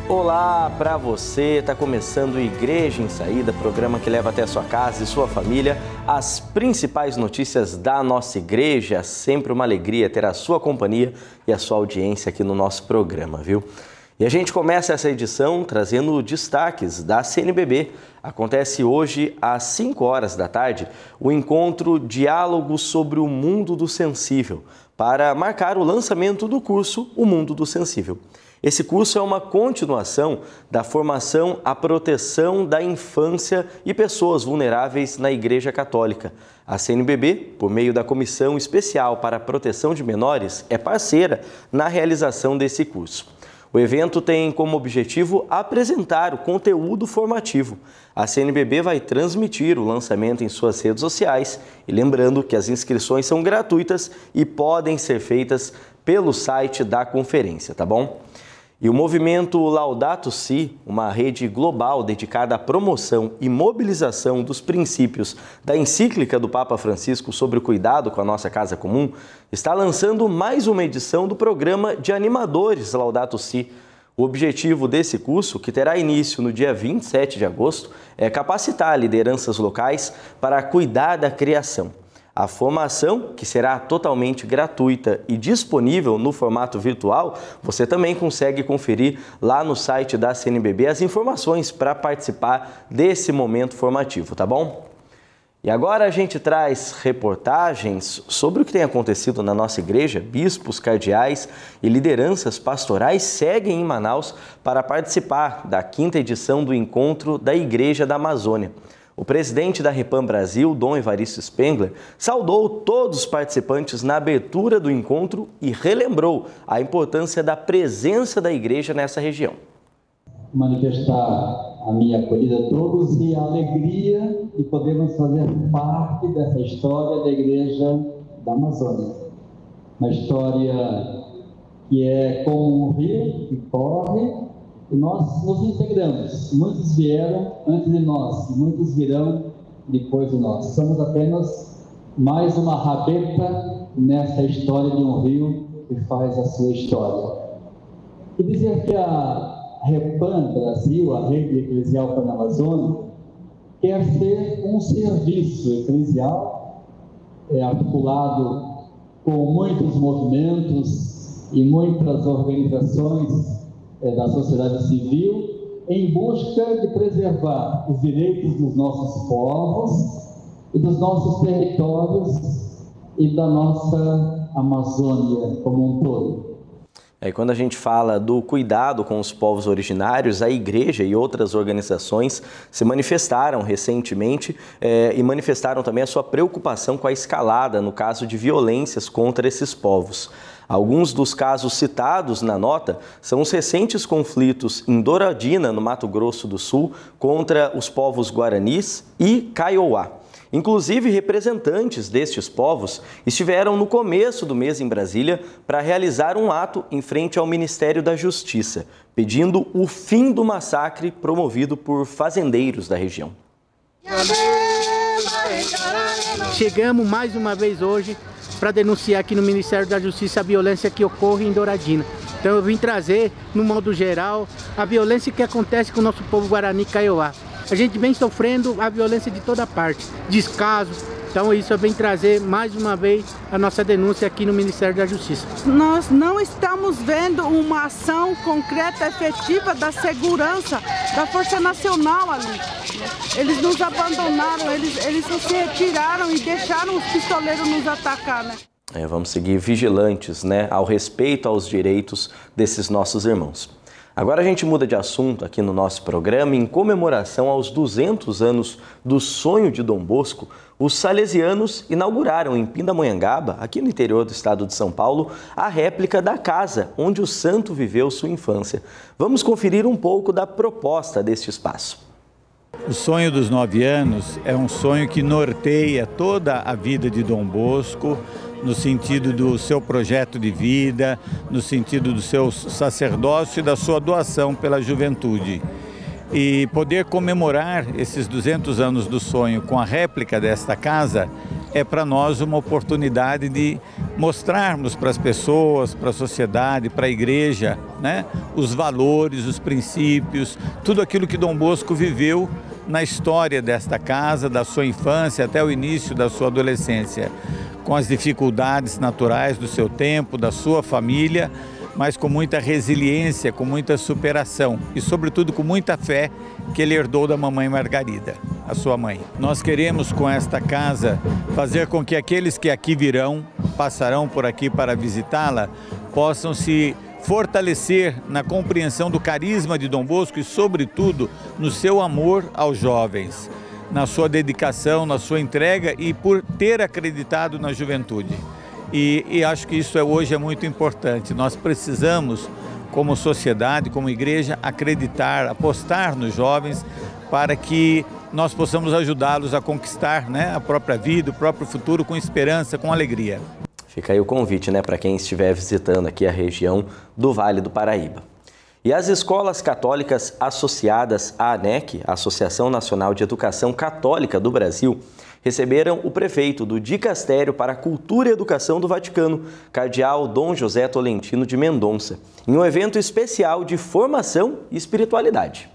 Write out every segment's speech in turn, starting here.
Olá para você, está começando Igreja em Saída, programa que leva até a sua casa e sua família as principais notícias da nossa igreja. Sempre uma alegria ter a sua companhia e a sua audiência aqui no nosso programa, viu? E a gente começa essa edição trazendo destaques da CNBB. Acontece hoje às 5 horas da tarde o encontro Diálogo sobre o Mundo do Sensível, para marcar o lançamento do curso O Mundo do Sensível. Esse curso é uma continuação da formação à proteção da infância e pessoas vulneráveis na Igreja Católica. A CNBB, por meio da Comissão Especial para a Proteção de Menores, é parceira na realização desse curso. O evento tem como objetivo apresentar o conteúdo formativo. A CNBB vai transmitir o lançamento em suas redes sociais e lembrando que as inscrições são gratuitas e podem ser feitas pelo site da conferência, tá bom? E o movimento Laudato Si, uma rede global dedicada à promoção e mobilização dos princípios da encíclica do Papa Francisco sobre o cuidado com a nossa casa comum, está lançando mais uma edição do programa de animadores Laudato Si. O objetivo desse curso, que terá início no dia 27 de agosto, é capacitar lideranças locais para cuidar da criação. A formação, que será totalmente gratuita e disponível no formato virtual, você também consegue conferir lá no site da CNBB as informações para participar desse momento formativo, tá bom? E agora a gente traz reportagens sobre o que tem acontecido na nossa igreja. Bispos, cardeais e lideranças pastorais seguem em Manaus para participar da 5ª edição do Encontro da Igreja da Amazônia. O presidente da Repam Brasil, Dom Evaristo Spengler, saudou todos os participantes na abertura do encontro e relembrou a importância da presença da igreja nessa região. Manifestar a minha acolhida a todos e a alegria de podermos fazer parte dessa história da Igreja da Amazônia. Uma história que é como um rio que corre. E nós nos integramos. Muitos vieram antes de nós, muitos virão depois de nós. Somos apenas mais uma rabeta nessa história de um rio que faz a sua história. E dizer que a Repam Brasil, a Rede Eclesial Pan-Amazônica, quer ser um serviço eclesial articulado com muitos movimentos e muitas organizações da sociedade civil, em busca de preservar os direitos dos nossos povos e dos nossos territórios e da nossa Amazônia como um todo. Quando a gente fala do cuidado com os povos originários, a igreja e outras organizações se manifestaram recentemente e manifestaram também a sua preocupação com a escalada no caso de violências contra esses povos. Alguns dos casos citados na nota são os recentes conflitos em Douradina, no Mato Grosso do Sul, contra os povos guaranis e Kaiowá. Inclusive, representantes destes povos estiveram no começo do mês em Brasília para realizar um ato em frente ao Ministério da Justiça, pedindo o fim do massacre promovido por fazendeiros da região. Chegamos mais uma vez hoje para denunciar aqui no Ministério da Justiça a violência que ocorre em Douradina. Então eu vim trazer, no modo geral, a violência que acontece com o nosso povo Guarani Kaiowá. A gente vem sofrendo a violência de toda parte, descaso. Então isso eu venho trazer mais uma vez a nossa denúncia aqui no Ministério da Justiça. Nós não estamos vendo uma ação concreta, efetiva da segurança, da Força Nacional ali. Eles nos abandonaram, eles se retiraram e deixaram os pistoleiros nos atacar, né? Vamos seguir vigilantes, ao respeito aos direitos desses nossos irmãos. Agora a gente muda de assunto aqui no nosso programa. Em comemoração aos 200 anos do sonho de Dom Bosco, os salesianos inauguraram em Pindamonhangaba, aqui no interior do estado de São Paulo, a réplica da casa onde o santo viveu sua infância. Vamos conferir um pouco da proposta deste espaço. O sonho dos 9 anos é um sonho que norteia toda a vida de Dom Bosco, no sentido do seu projeto de vida, no sentido do seu sacerdócio e da sua doação pela juventude. E poder comemorar esses 200 anos do sonho com a réplica desta casa é para nós uma oportunidade de mostrarmos para as pessoas, para a sociedade, para a igreja, né, os valores, os princípios, tudo aquilo que Dom Bosco viveu na história desta casa, da sua infância até o início da sua adolescência, com as dificuldades naturais do seu tempo, da sua família, mas com muita resiliência, com muita superação e, sobretudo, com muita fé que ele herdou da mamãe Margarida, a sua mãe. Nós queremos, com esta casa, fazer com que aqueles que aqui virão, passarão por aqui para visitá-la, possam se fortalecer na compreensão do carisma de Dom Bosco e, sobretudo, no seu amor aos jovens, na sua dedicação, na sua entrega e por ter acreditado na juventude. E acho que isso hoje é muito importante. Nós precisamos, como sociedade, como igreja, acreditar, apostar nos jovens para que nós possamos ajudá-los a conquistar, né, a própria vida, o próprio futuro com esperança, com alegria. Fica aí o convite, né, para quem estiver visitando aqui a região do Vale do Paraíba. E as escolas católicas associadas à ANEC, a Associação Nacional de Educação Católica do Brasil, receberam o prefeito do Dicastério para a Cultura e Educação do Vaticano, cardeal Dom José Tolentino de Mendonça, em um evento especial de formação e espiritualidade.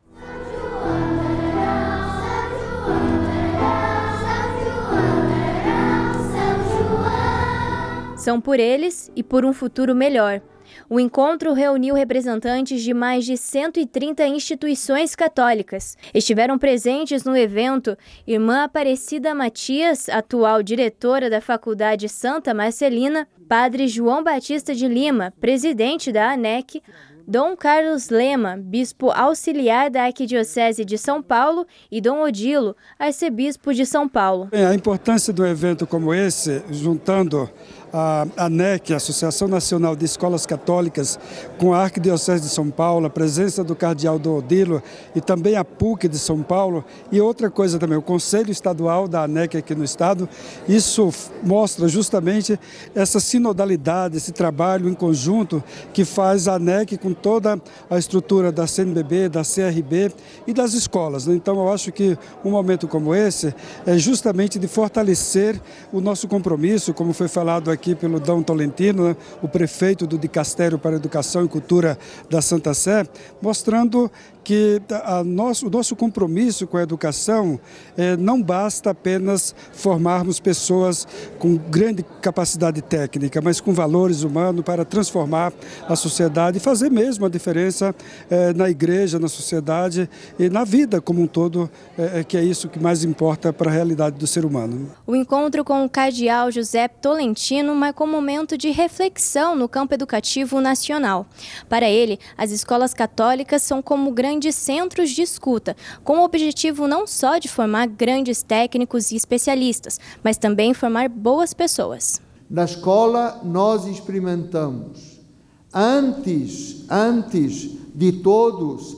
São por eles e por um futuro melhor. O encontro reuniu representantes de mais de 130 instituições católicas. Estiveram presentes no evento Irmã Aparecida Matias, atual diretora da Faculdade Santa Marcelina, Padre João Batista de Lima, presidente da ANEC, Dom Carlos Lema, bispo auxiliar da Arquidiocese de São Paulo, e Dom Odilo, arcebispo de São Paulo. A importância de um evento como esse, juntando a ANEC, a Associação Nacional de Escolas Católicas, com a Arquidiocese de São Paulo, a presença do cardeal Dom Odilo e também a PUC de São Paulo, e outra coisa também, o Conselho Estadual da ANEC aqui no estado, isso mostra justamente essa sinodalidade, esse trabalho em conjunto que faz a ANEC com toda a estrutura da CNBB, da CRB e das escolas. Então eu acho que um momento como esse é justamente de fortalecer o nosso compromisso, como foi falado aqui pelo Dom Tolentino, né, o prefeito do Dicastério para a Educação e Cultura da Santa Sé, mostrando que o nosso compromisso com a educação não basta apenas formarmos pessoas com grande capacidade técnica, mas com valores humanos para transformar a sociedade e fazer mesmo a diferença na igreja, na sociedade e na vida como um todo, que é isso que mais importa para a realidade do ser humano. O encontro com o cardeal José Tolentino marcou um momento de reflexão no campo educativo nacional. Para ele, as escolas católicas são como grandes centros de escuta, com o objetivo não só de formar grandes técnicos e especialistas, mas também formar boas pessoas. Na escola nós experimentamos, antes de todos,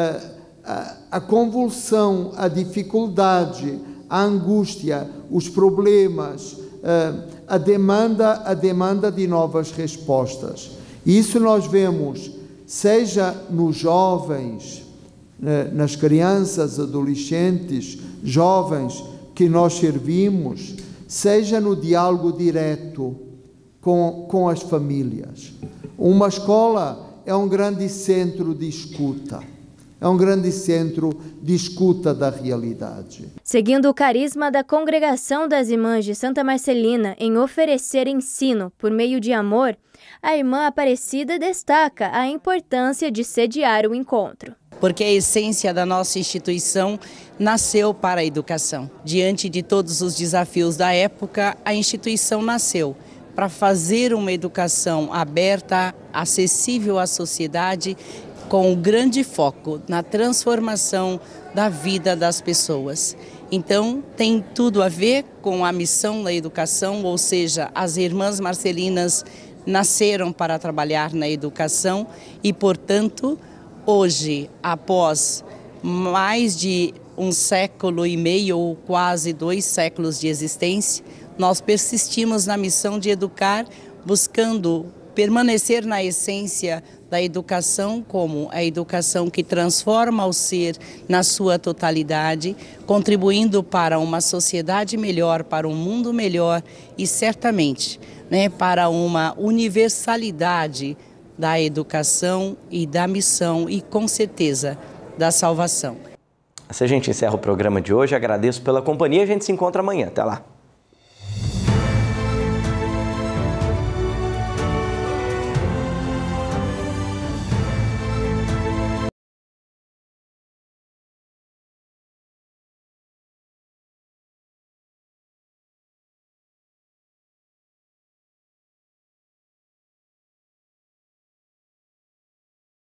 a convulsão, a dificuldade, a angústia, os problemas, a demanda de novas respostas. Isso nós vemos, seja nos jovens, nas crianças, adolescentes, jovens que nós servimos, seja no diálogo direto com as famílias. Uma escola é um grande centro de escuta. É um grande centro de escuta da realidade. Seguindo o carisma da Congregação das Irmãs de Santa Marcelina em oferecer ensino por meio de amor, a Irmã Aparecida destaca a importância de sediar o encontro. Porque a essência da nossa instituição nasceu para a educação. Diante de todos os desafios da época, a instituição nasceu para fazer uma educação aberta, acessível à sociedade, com um grande foco na transformação da vida das pessoas. Então, tem tudo a ver com a missão da educação, ou seja, as Irmãs Marcelinas nasceram para trabalhar na educação e, portanto, hoje, após mais de 1,5 século ou quase 2 séculos de existência, nós persistimos na missão de educar, buscando permanecer na essência da educação como a educação que transforma o ser na sua totalidade, contribuindo para uma sociedade melhor, para um mundo melhor e certamente, para uma universalidade da educação e da missão e, com certeza, da salvação. Assim a gente encerra o programa de hoje. Agradeço pela companhia. A gente se encontra amanhã. Até lá.